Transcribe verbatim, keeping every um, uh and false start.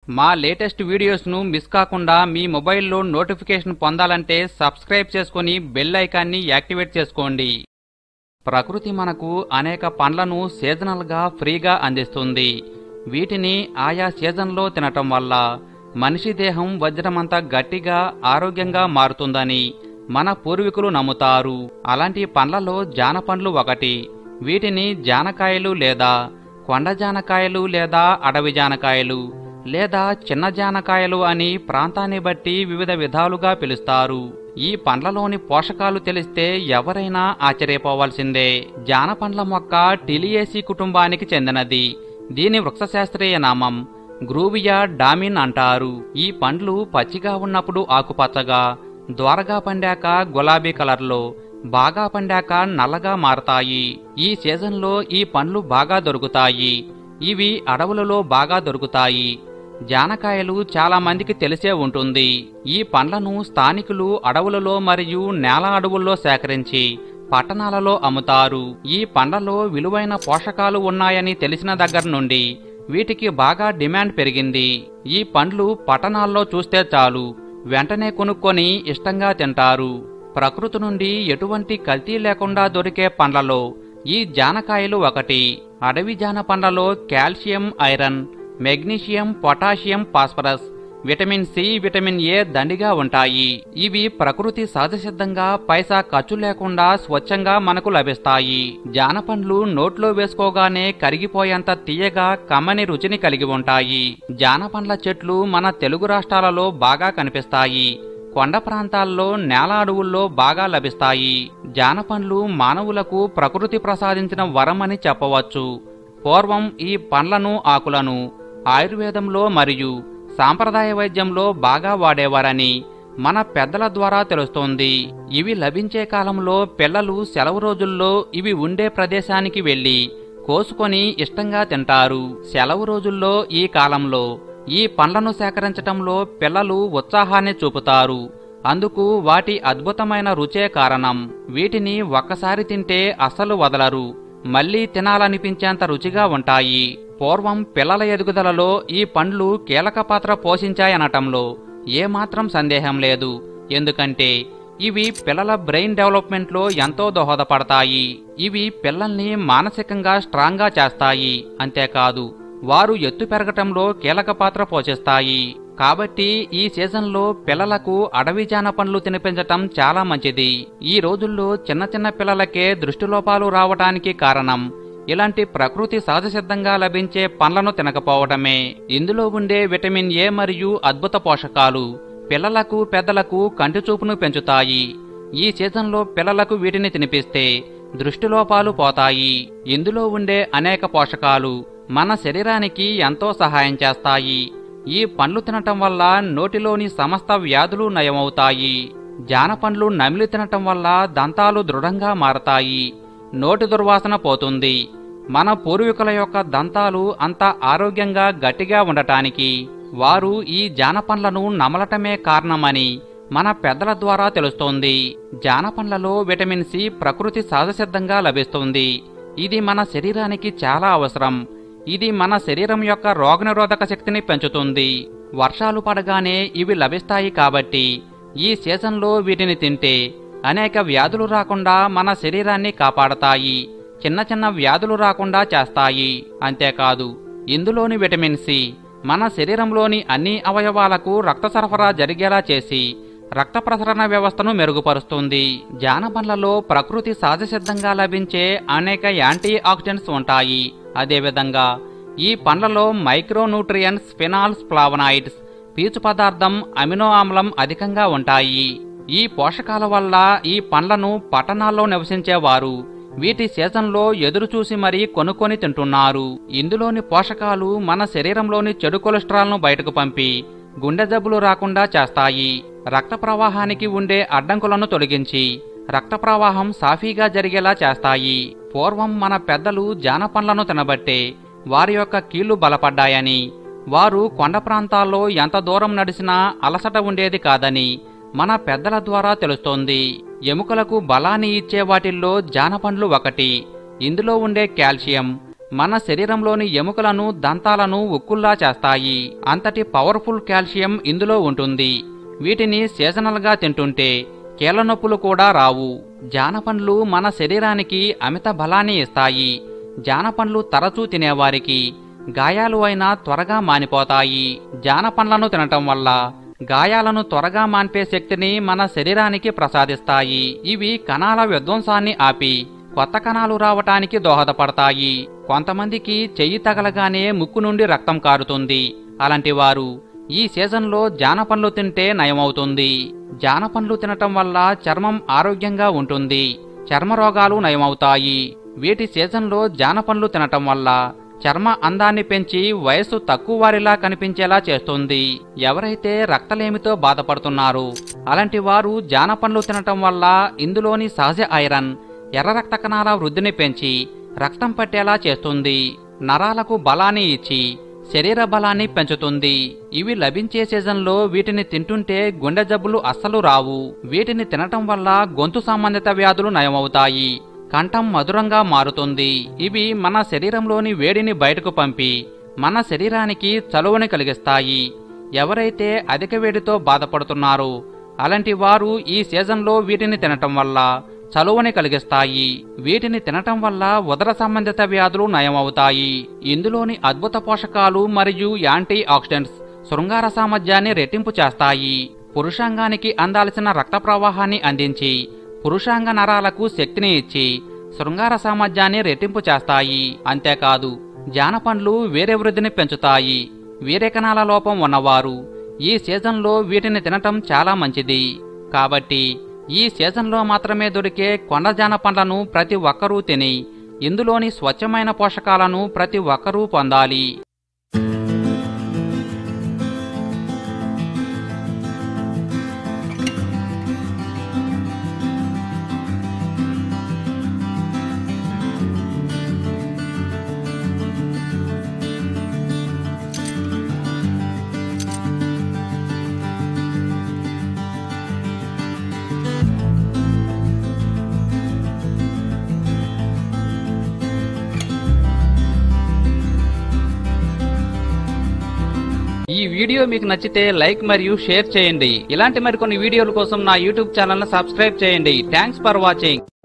మా latest వీడియోస్ను miss కాకుండా మీ మొబైల్లో నోటిఫికేషన్ పొందాలంటే సబ్స్క్రైబ్ చేసుకుని బెల్ ఐకాన్ని యాక్టివేట్ చేసుకోండి. ప్రకృతి మనకు అనేక పండ్లను సీజనల్గా ఫ్రీగా అందిస్తుంది. వీటిని ఆయా సీజన్లో తినటం వల్ల మనిషి దేహం వజ్రమంత గట్టిగా ఆరోగ్యంగా మారుతుందని మన పూర్వీకులు నమ్ముతారు. అలాంటి పండ్లలో జానపండ్లు ఒకటి. వీటిని జానకాయలు లేదా కొండ జానకాయలు లేదా అడవి జానకాయలు లేదా చిన్న జానకాయలు అని ప్రాంతాన్ని బట్టి వివిధ విధాలుగా పిలుస్తారు. ఈ పండ్లలోని పోషకాలు తెలిస్తే ఎవరైనా ఆశ్చర్యపోవాల్సిందే. జానపండ్ల మొక్క టిలియేసి కుటుంబానికి చెందినది. దీని వృక్షశాస్త్రీయ నామం గ్రూవియా డామిన్ అంటారు. ఈ పండ్లు పచ్చిగా ఉన్నప్పుడు ఆకుపచ్చగా, ద్వారగా పండాక గులాబీ కలర్లో, బాగా పండాక నల్లగా మారతాయి. ఈ సీజన్లో ఈ పండ్లు బాగా దొరుకుతాయి. ఇవి అడవులలో బాగా దొరుకుతాయి. జానకాయలు చాలా మందికి తెలిసే ఉంటుంది. ఈ పండ్లను స్థానికులు అడవులలో మరియు నేల అడవుల్లో సేకరించి పట్టణాలలో అమ్ముతారు. ఈ పండ్లలో విలువైన పోషకాలు ఉన్నాయని తెలిసిన దగ్గర నుండి వీటికి బాగా డిమాండ్ పెరిగింది. ఈ పండ్లు పట్టణాల్లో చూస్తే చాలు వెంటనే కొనుక్కొని ఇష్టంగా తింటారు. ప్రకృతి నుండి ఎటువంటి కల్తీ లేకుండా దొరికే పండ్లలో ఈ జానకాయలు ఒకటి. అడవి జాన పండ్లలో calcium, iron, magnesium, potassium, phosphorus, vitamin C, vitamin A దండిగా ఉంటాయి. ఇవి ప్రకృతి సహజసిద్ధంగా పైసా ఖర్చు లేకుండా స్వచ్ఛంగా మనకు లభిస్తాయి. జానపండ్లు నోట్లో వేసుకోగానే కరిగిపోయేంత తీయగా కమ్మని రుచిని కలిగి ఉంటాయి. జానపండ్ల చెట్లు మన తెలుగు రాష్ట్రాలలో బాగా కనిపిస్తాయి. కొండ ప్రాంతాల్లో, నేల అడవుల్లో బాగా లభిస్తాయి. జానపండ్లు మానవులకు ప్రకృతి ప్రసాదించిన వరం అని చెప్పవచ్చు. పూర్వం ఈ పండ్లను, ఆకులను ఆయుర్వేదంలో మరియు సాంప్రదాయ వైద్యంలో బాగా వాడేవారని మన పెద్దల ద్వారా తెలుస్తోంది. ఇవి లభించే కాలంలో పిల్లలు సెలవు రోజుల్లో ఇవి ఉండే ప్రదేశానికి వెళ్లి కోసుకొని ఇష్టంగా తింటారు. సెలవు రోజుల్లో ఈ కాలంలో ఈ పండ్లను సేకరించటంలో పిల్లలు ఉత్సాహాన్ని చూపుతారు. అందుకు వాటి అద్భుతమైన రుచే కారణం. వీటిని ఒక్కసారి తింటే అస్సలు వదలరు. మళ్లీ తినాలనిపించేంత రుచిగా ఉంటాయి. పూర్వం పిల్లల ఎదుగుదలలో ఈ పండ్లు కీలక పాత్ర పోషించాయనటంలో ఏమాత్రం సందేహం లేదు. ఎందుకంటే ఇవి పిల్లల బ్రెయిన్ డెవలప్మెంట్లో ఎంతో దోహదపడతాయి. ఇవి పిల్లల్ని మానసికంగా స్ట్రాంగ్గా చేస్తాయి. అంతేకాదు వారు ఎత్తు పెరగటంలో కీలక పాత్ర పోషిస్తాయి. కాబట్టి ఈ సీజన్లో పిల్లలకు అడవి జానపండ్లు తినిపించటం చాలా మంచిది. ఈ రోజుల్లో చిన్న చిన్న పిల్లలకే దృష్టిలోపాలు రావటానికి కారణం ఇలాంటి ప్రకృతి సహజసిద్ధంగా లభించే పండ్లను తినకపోవటమే. ఇందులో ఉండే విటమిన్ ఏ మరియు అద్భుత పోషకాలు పిల్లలకు, పెద్దలకు కంటి చూపును పెంచుతాయి. ఈ సీజన్లో పిల్లలకు వీటిని తినిపిస్తే దృష్టిలోపాలు పోతాయి. ఇందులో ఉండే అనేక పోషకాలు మన శరీరానికి ఎంతో సహాయం చేస్తాయి. ఈ పండ్లు తినటం వల్ల నోటిలోని సమస్త వ్యాధులు నయమవుతాయి. జానపండ్లు నమిలి తినటం వల్ల దంతాలు దృఢంగా మారతాయి. నోటి దుర్వాసన పోతుంది. మన పూర్వీకుల యొక్క దంతాలు అంత ఆరోగ్యంగా గట్టిగా ఉండటానికి వారు ఈ జానపండ్లను నమలటమే కారణమని మన పెద్దల ద్వారా తెలుస్తోంది. జానపండ్లలో విటమిన్ సి ప్రకృతి సహజసిద్ధంగా లభిస్తుంది. ఇది మన శరీరానికి చాలా అవసరం. ఇది మన శరీరం యొక్క రోగనిరోధక శక్తిని పెంచుతుంది. వర్షాలు పడగానే ఇవి లభిస్తాయి కాబట్టి ఈ సీజన్లో వీటిని తింటే అనేక వ్యాధులు రాకుండా మన శరీరాన్ని కాపాడతాయి. చిన్న చిన్న వ్యాధులు రాకుండా చేస్తాయి. అంతేకాదు ఇందులోని విటమిన్ సి మన శరీరంలోని అన్ని అవయవాలకు రక్త సరఫరా జరిగేలా చేసి రక్త ప్రసరణ వ్యవస్థను మెరుగుపరుస్తుంది. జానపండ్లలో ప్రకృతి సహజసిద్ధంగా లభించే అనేక యాంటీ ఆక్సిడెంట్స్ ఉంటాయి. అదేవిధంగా ఈ పండ్లలో మైక్రోన్యూట్రియన్స్, ఫినాల్స్, ఫ్లావనాయిడ్స్, పీచు పదార్థం, అమినో ఆమ్లం అధికంగా ఉంటాయి. ఈ పోషకాల వల్ల ఈ పండ్లను పట్టణాల్లో నివసించేవారు వీటి సీజన్లో ఎదురుచూసి మరీ కొనుక్కొని తింటున్నారు. ఇందులోని పోషకాలు మన శరీరంలోని చెడు కొలెస్ట్రాల్ను బయటకు పంపి గుండె జబ్బులు రాకుండా చేస్తాయి. రక్త ప్రవాహానికి ఉండే అడ్డంకులను తొలగించి రక్త ప్రవాహం సాఫీగా జరిగేలా చేస్తాయి. పూర్వం మన పెద్దలు జానపండ్లను తినబట్టే వారి యొక్క కీళ్లు బలపడ్డాయని, వారు కొండ ప్రాంతాల్లో ఎంత దూరం నడిచినా అలసట ఉండేది కాదని మన పెద్దల ద్వారా తెలుస్తోంది. ఎముకలకు బలాన్ని ఇచ్చే వాటిల్లో జానపండ్లు ఒకటి. ఇందులో ఉండే కాల్షియం మన శరీరంలోని ఎముకలను దంతాలను ఉక్కుల్లా చేస్తాయి. అంతటి పవర్ఫుల్ కాల్షియం ఇందులో ఉంటుంది. వీటిని సీజనల్ గా తింటుంటే కీళ్ల నొప్పులు కూడా రావు. జానపండ్లు మన శరీరానికి అమిత బలాన్ని ఇస్తాయి. జానపండ్లు తరచూ తినేవారికి గాయాలు అయినా త్వరగా మానిపోతాయి. జానపండ్లను తినటం వల్ల గాయాలను త్వరగా మాన్పే శక్తిని మన శరీరానికి ప్రసాదిస్తాయి. ఇవి కణాల విధ్వంసాన్ని ఆపి కొత్త కణాలు రావటానికి దోహదపడతాయి. కొంతమందికి చెయ్యి తగలగానే ముక్కు నుండి రక్తం కారుతుంది. అలాంటి వారు ఈ సీజన్లో జానపండ్లు తింటే నయమవుతుంది. జానపండ్లు తినటం వల్ల చర్మం ఆరోగ్యంగా ఉంటుంది. చర్మ రోగాలు నయమవుతాయి. వీటి సీజన్లో జానపండ్లు తినటం వల్ల చర్మ అందాన్ని పెంచి వయస్సు తక్కువ వారిలా కనిపించేలా చేస్తుంది. ఎవరైతే రక్తలేమితో బాధపడుతున్నారో అలాంటి వారు జానపండ్లు తినటం వల్ల ఇందులోని సహజ ఐరన్ ఎర్ర రక్త కణాల వృద్ధిని పెంచి రక్తం పట్టేలా చేస్తుంది. నరాలకు బలాన్ని ఇచ్చి శరీర బలాన్ని పెంచుతుంది. ఇవి లభించే సీజన్లో వీటిని తింటుంటే గుండె జబ్బులు అస్సలు రావు. వీటిని తినటం వల్ల గొంతు సంబంధిత వ్యాధులు నయమవుతాయి. కంఠం మధురంగా మారుతుంది. ఇవి మన శరీరంలోని వేడిని బయటకు పంపి మన శరీరానికి చలువని కలిగిస్తాయి. ఎవరైతే అధిక వేడితో బాధపడుతున్నారో అలాంటి వారు ఈ సీజన్లో వీటిని తినటం వల్ల చలువని కలిగిస్తాయి. వీటిని తినటం వల్ల ఉదర సంబంధిత వ్యాధులు నయమవుతాయి. ఇందులోని అద్భుత పోషకాలు మరియు యాంటీ ఆక్సిడెంట్స్ శృంగార సామర్థ్యాన్ని రెట్టింపు చేస్తాయి. పురుషాంగానికి అందాల్సిన రక్త ప్రవాహాన్ని అందించి పురుషాంగ నరాలకు శక్తిని ఇచ్చి శృంగార సామర్థ్యాన్ని రెట్టింపు చేస్తాయి. అంతేకాదు జానపండ్లు వీర్య వృద్ధిని పెంచుతాయి. వీర్యకణాల లోపం ఉన్నవారు ఈ సీజన్లో వీటిని తినటం చాలా మంచిది. కాబట్టి ఈ సీజన్లో మాత్రమే దొరికే కొండ జానపండ్లను ప్రతి ఒక్కరూ తిని ఇందులోని స్వచ్ఛమైన పోషకాలను ప్రతి ఒక్కరూ పొందాలి. ఈ వీడియో మీకు నచ్చితే లైక్ మరియు షేర్ చేయండి. ఇలాంటి మరికొన్ని వీడియోల కోసం నా యూట్యూబ్ ఛానల్ ను సబ్స్క్రైబ్ చేయండి. Thanks for watching.